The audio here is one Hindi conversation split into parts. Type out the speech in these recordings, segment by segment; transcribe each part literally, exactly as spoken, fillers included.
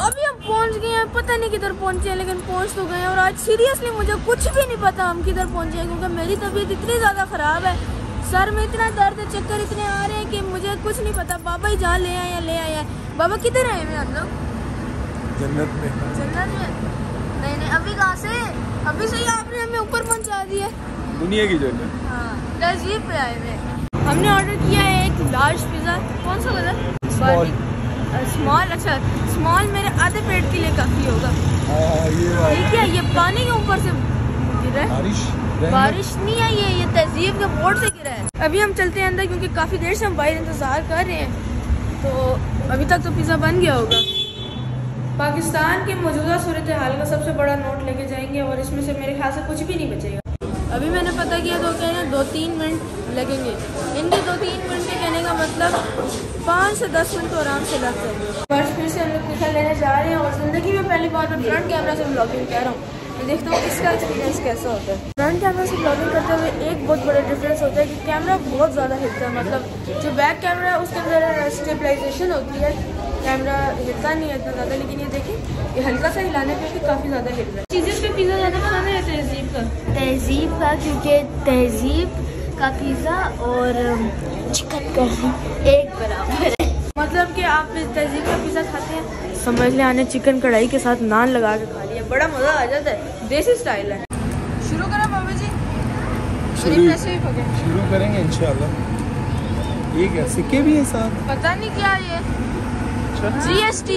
अभी हम पहुंच गए हैं, पता नहीं किधर पहुंचे हैं, लेकिन पहुंच तो गए हैं। और आज सीरियसली मुझे कुछ भी नहीं पता हम किधर पहुंचे हैं, क्योंकि मेरी तबीयत इतनी ज़्यादा ख़राब है, सर में इतना दर्द है, चक्कर इतने आ रहे हैं कि मुझे कुछ नहीं पता। बाबा ही जहाँ ले आए हैं ले आए हैं। बाबा किधर आए हैं हम लोग? जन्नत में। जन्नत में? नहीं नहीं, अभी कहाँ से? अभी से ही आपने हमें ऊपर पहुँचा दिया, दुनिया की जन्नत। हाँ, तहजीब पे आए हुए। हमने ऑर्डर किया है एक लार्ज पिज़्ज़ा। कौन सा वाला? स्मॉल। अच्छा, स्मॉल मेरे आधे पेट के लिए काफ़ी होगा। ये क्या, ये पानी के ऊपर से गिरा है? बारिश बारिश नहीं है, ये ये तहजीब के बोर्ड से गिरा है। अभी हम चलते हैं अंदर, क्योंकि काफ़ी देर से हम बाहर इंतज़ार कर रहे हैं, तो अभी तक तो पिज़्ज़ा बन गया होगा। पाकिस्तान के मौजूदा सूरत हाल का सबसे बड़ा नोट लेके जाएंगे, और इसमें से मेरे ख्याल से कुछ भी नहीं बचेगा। अभी मैंने पता किया तो कह रहे हैं दो तीन मिनट लगेंगे। इनके दो तीन मिनट के कहने का मतलब पाँच से दस मिनट तो आराम से लगते हैं। बस फिर से हम लोग टिकट लेने जा रहे हैं, और ज़िंदगी में पहली बार मैं फ्रंट कैमरा से ब्लॉगिंग कर रहा हूँ। मैं देखता हूँ इसका एक्सपीरियंस कैसा होता है। फ्रंट कैमरा से ब्लॉगिंग करते हुए एक बहुत बड़ा डिफरेंस होता है कि कैमरा बहुत ज़्यादा हिलता है। मतलब जो बैक कैमरा है उसके अंदर स्टेबलाइजेशन होती है, कैमरा हिलता नहीं है इतना ज़्यादा, लेकिन ये देखिए ये हल्का सा हिलाने पे भी काफ़ी ज़्यादा हिल रहा है। चीज़ें पे पिज़्ज़ा ज़्यादा पसंद है तहजीब का? तहजीब का, क्योंकि तहजीब का पिज़्ज़ा और चिकन का एक बराबर है। मतलब कि आप तहजीब का पिज़्ज़ा खाते हैं, समझ ले आने चिकन कढ़ाई के साथ नान लगा के खा लिया, बड़ा मज़ा आ जाता है। देसी स्टाइल है। शुरू करें बाबा जी? शुरू, ही शुरू करेंगे इंशाल्लाह। ये क्या सिक्के भी हैं साथ? पता नहीं क्या ये जीएसटी।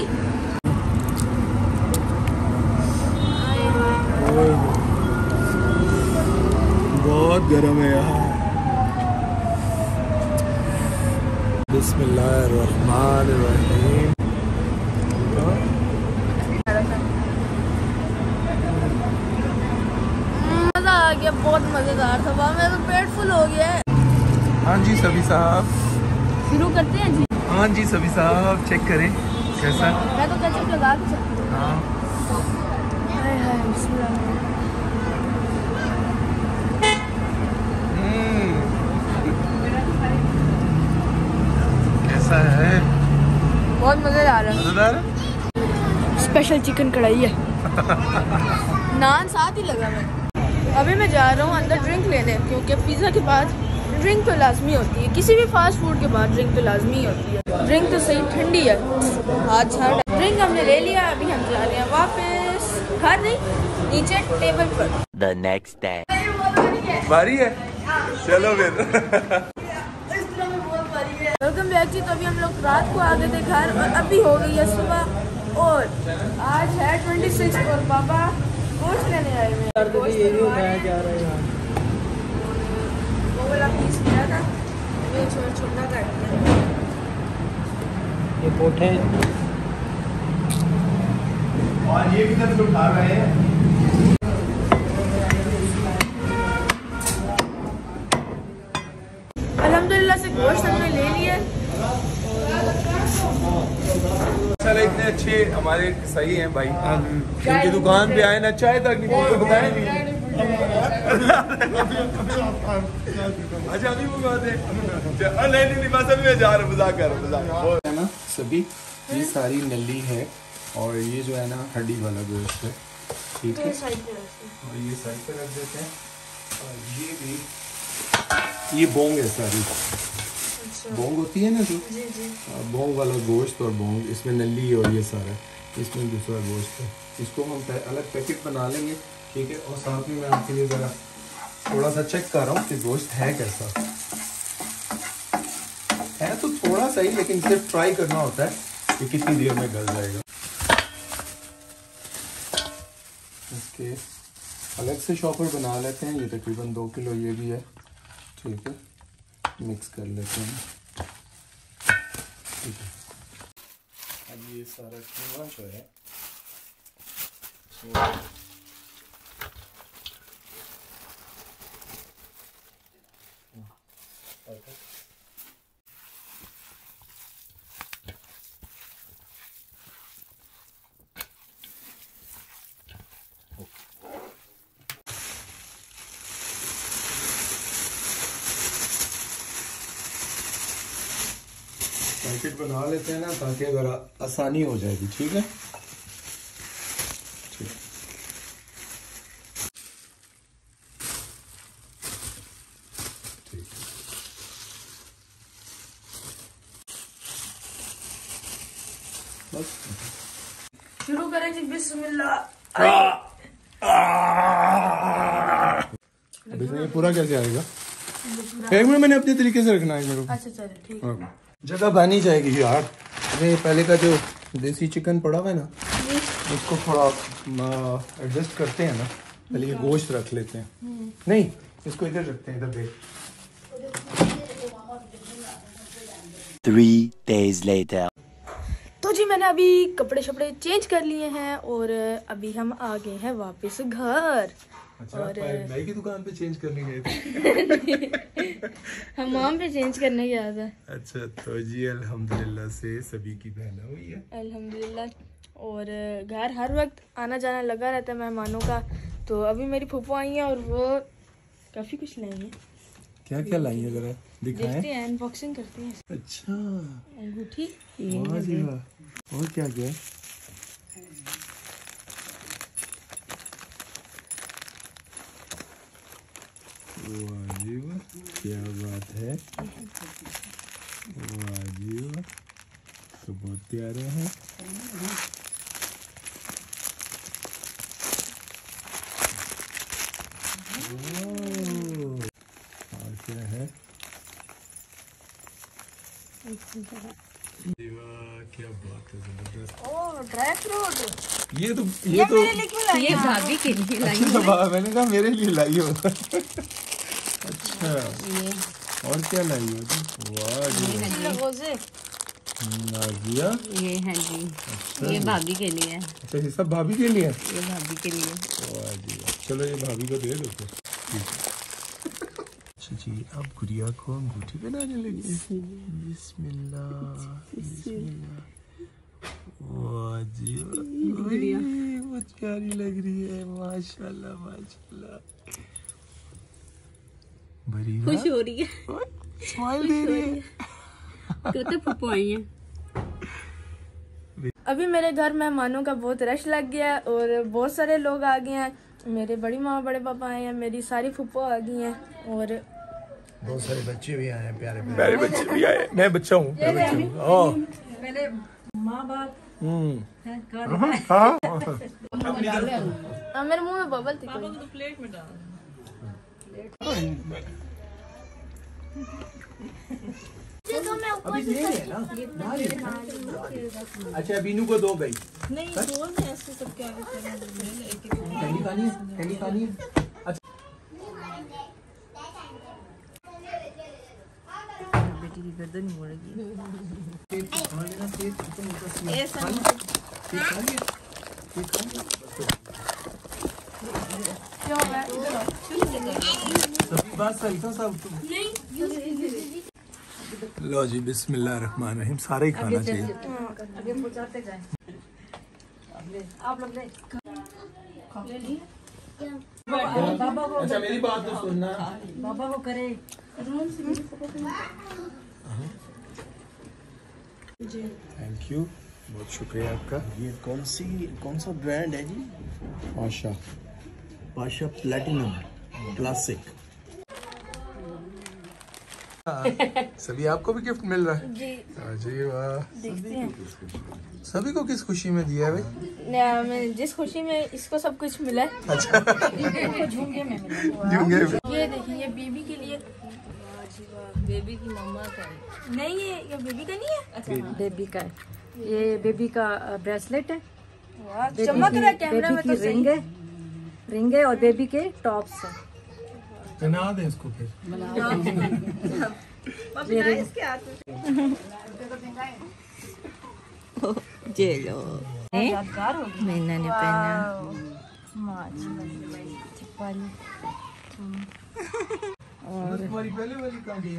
बहुत गर्म है यहाँ। बिस्मिल्लाहिर्रहमानिर्रहीम। मज़ा आ गया, बहुत मज़ेदार था। वहाँ मेरा तो पेट फुल हो गया है। हाँ जी सभी साहब, शुरू करते हैं जी। हाँ जी सभी साहब, चेक करें कैसा। मैं तो केचप लगा के सकती हूँ। हाँ, हाय हाय बिस्मिल्लाह। कैसा है? बहुत मज़ेदार है। मज़ेदार है। स्पेशल चिकन कढ़ाई है। नान साथ ही लगा मैं। अभी मैं जा रहा हूँ अंदर ड्रिंक लेने, क्योंकि पिज़्ज़ा के बाद ड्रिंक तो लाजमी होती है, किसी भी फास्ट फूड के बाद ड्रिंक तो लाजमी होती है। ड्रिंक तो सही ठंडी है, हाथ छाड़। ड्रिंक हमने ले लिया, अभी हम जा रहे हैं वापस घर नहीं, नीचे टेबल पर। The next day. बारी है, चलो फिर। वेलकम बैक जी। तो अभी हम लोग रात को आ गए थे घर, और अभी हो गई है सुबह, और आज है ट्वेंटी सिक्स, और पापा गोश्त लेने आए हुए हैं। वो वाला पीस लिया था, ये छोटा काट दिया। ये पोठे और ये किधर से उठा रहे हैं? अल्हम्दुलिल्लाह से गोश्त हमने ले लिया। चलो इतने अच्छे हमारे सही हैं भाई, इनकी दुकान पे आए ना, चाय तक नहीं तो बताए नहीं। अच्छा अभी वो बात है, नहीं नहीं बस अभी मैं जा रहा हूँ, मजाक कर रहा हूँ है ना। सभी ये सारी नली है, और ये जो है ना हड्डी वाला गोश्त है, ठीक है। और ये साइड पे रख देते हैं, और ये भी ये बोंग है सारी। अच्छा। बोंग होती है ना जो, जी जी। बोंग वाला गोश्त और बोंग, इसमें नली और ये सारा, इसमें दूसरा गोश्त है। इसको हम अलग पैकेट बना लेंगे, ठीक है। और साथ में मैं आपके लिए ज़रा थोड़ा सा चेक कर रहा हूँ कि गोश्त है कैसा है। तो थोड़ा सा ही, लेकिन सिर्फ ट्राई करना होता है कि कितनी देर में गल जाएगा। इसके अलग से शॉपर बना लेते हैं, ये तकरीबन दो किलो ये भी है, ठीक है। मिक्स कर लेते हैं, ठीक है। अब ये सारा कीमा जो है पैकेट बना लेते हैं ना, ताकि ज़रा आसानी हो जाएगी, ठीक है। शुरू करें जी, बिस्मिल्लाह। अभी ये पूरा कैसे आएगा? एक मिनट, मैंने अपने तरीके से रखना है मेरे को। अच्छा चलो ठीक है। जगह बनी जाएगी यार। अरे पहले का जो देसी चिकन पड़ा हुआ है ना, उसको थोड़ा एडजस्ट करते हैं ना। पहले ये गोश्त रख लेते हैं। नहीं, इसको इधर रखते हैं, इधर देख। Three days later. तो जी मैंने अभी कपड़े शपड़े चेंज कर लिए हैं और अभी हम आ गए हैं वापस घर। अच्छा, और भाई की दुकान पे चेंज करने गए थे? हम वहाँ पे चेंज करने गया था। अच्छा, तो जी अल्हम्दुलिल्लाह से सभी की बहन हुई है। अल्हम्दुलिल्लाह। और घर हर वक्त आना जाना लगा रहता है मेहमानों का। तो अभी मेरी फूफो आई हैं और वो काफ़ी कुछ लाई हैं। क्या क्या लाई है जरा दिखाएं? देखते हैं, अनबॉक्सिंग करते हैं। अच्छा, अंगूठी। वाह जी वाह। और क्या क्या है? वाह जी वाह, क्या बात है। वाह जी वाह, तो बहुत प्यारे हैं। और क्या है? क्या बात है, जबरदस्त। Oh, dry fruit. ये तो ये, ये तो मेरे लिए क्यों लाई ये हैं? भाभी के लिए लाई अच्छा, वाह, मैंने कहा मेरे लिए लाई हो। अच्छा, और क्या लाई हो? वाह जी लगोज़े। नाजिया, ये है जी। अच्छा, ये भाभी के लिए है। अच्छा, ये सब भाभी के लिए है? ये भाभी के लिए। वाह जी वाह। चलो ये भाभी को दे दो फिर। अच्छा जी, अब गुड़िया को अंगूठी पहनाने लगी। बिस्मिल्लाह बिस्मिल्लाह। वाह जी वाह, बहुत प्यारी लग रही है। माशाल्लाह माशाल्लाह। बड़ी खुश हो रही है, स्माइल दे रही है। कहते फूफो आई है। अभी मेरे घर मेहमानों का बहुत रश लग गया है और बहुत सारे लोग आ गए हैं। मेरे बड़ी माँ बड़े पापा आए हैं, मेरी सारी फूफो आ गई हैं और बहुत सारे बच्चे भी आए हैं, प्यारे प्यारे बच्चे भी आए। मैं बच्चा हूँ, मैं बच्चा हूँ। पहले माँ बाप हाँ, मेरे मुंह में बबल थी। तो प्लेट में डाल। अभी ये है ना, अच्छा बीनू को दो भाई। नहीं, दो में ऐसे सब क्या कैंडी खानी है, कैंडी खानी है। अच्छा, बेटी की गर्दन ही मुड़ेगी। लो जी, बिस्मिल्लाह रहमान रहीम। सारे ही खाना चाहिए। आगे पहुंचाते जाए। आप लोग ले बाबा को। अच्छा, मेरी बात तो सुनना। बाबा को करे। थैंक यू, बहुत शुक्रिया आपका। ये कौन सी कौन सा ब्रांड है जी? पाशा पाशा प्लैटिनम क्लासिक। सभी आपको भी गिफ्ट मिल रहा है जी। जी वाह। देखते हैं सभी को किस खुशी में दिया है भाई? ना, मैं जिस खुशी में इसको सब कुछ मिला है। अच्छा, झुमके में मिला। झुमके। ये देखिए, ये बेबी के लिए। बेबी की मम्मा का है। नहीं, ये ये बेबी का नहीं है। अच्छा, बेबी का है। ये बेबी का ब्रेसलेट है। वाह, चमक रहा है कैमरा में तो रिंग है, रिंग है और बेबी के टॉप्स है। बना दे इसको फिर। जे लो मैंने ने पहना। और तुम्हारी पहले वाली कहाँ गई?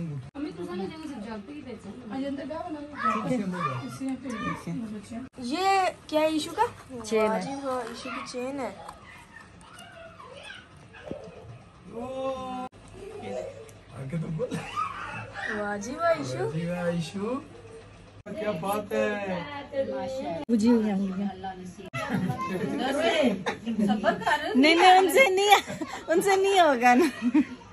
ये क्या है? इशू का चेन है। जी हाँ, इशू की चेन है। आगे तो बोल। वाह जी वाह इशू। जी वाह इशू, क्या बात है। बुझी हुई है नहीं नहीं, उनसे नहीं उनसे नहीं होगा ना।